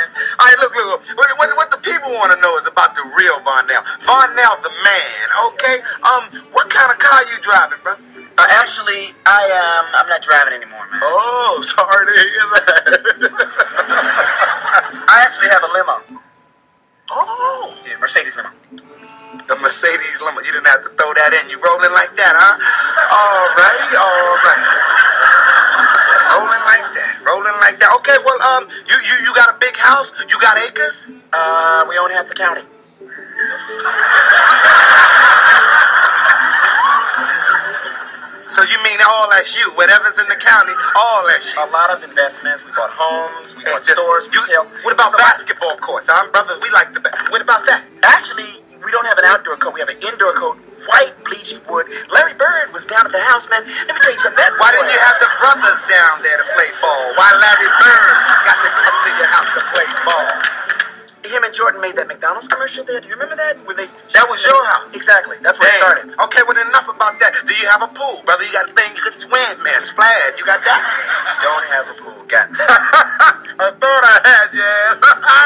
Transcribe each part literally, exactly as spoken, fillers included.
man. All right, look, look, look. What, what, what the people want to know is about the real Varnell. Varnell the man, okay? Um, what kind of car you driving, bro? Uh, actually, I, um, I'm not driving anymore, man. Oh, sorry to hear that. I actually have a limo. Oh. Yeah, Mercedes limo. The Mercedes limo. You didn't have to throw that in. You rolling like that, huh? All righty, all right. Rolling like that. Rolling like that. Okay, well, um, you, you, you got a big house? You got acres? Uh, we own half the county. So you mean all that's you? Whatever's in the county, all that's you? A lot of investments. We bought homes. We Hey, bought just- stores, you, retail. What about So basketball courts? Huh, brother? We like the. Ba- what about that? Actually, we don't have an outdoor coat. We have an indoor coat. White bleached wood. Larry Bird was down at the house, man. Let me tell you something. That Why didn't you have the brothers down there to play ball? Why Larry Bird got to come to your house to play ball? Him and Jordan made that McDonald's commercial there. Do you remember that? When they That was your house? Exactly. That's where it started. Okay, well, enough about that. Do you have a pool, brother? You got a thing you can swim, man. Splash. You got that? Don't have a pool. Got it. I thought I had, yeah.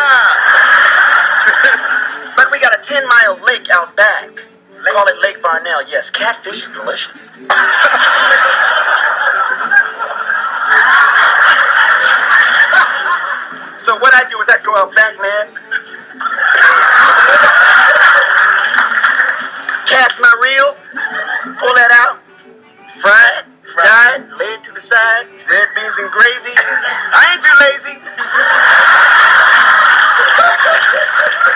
But we got a ten mile lake out back. Lake. Call it Lake Varnell. Yes, catfish are delicious. So what I do is I go out back, man. Cast my reel, pull that out, fry it, dye it, lay it to the side, red beans and gravy. I ain't too lazy.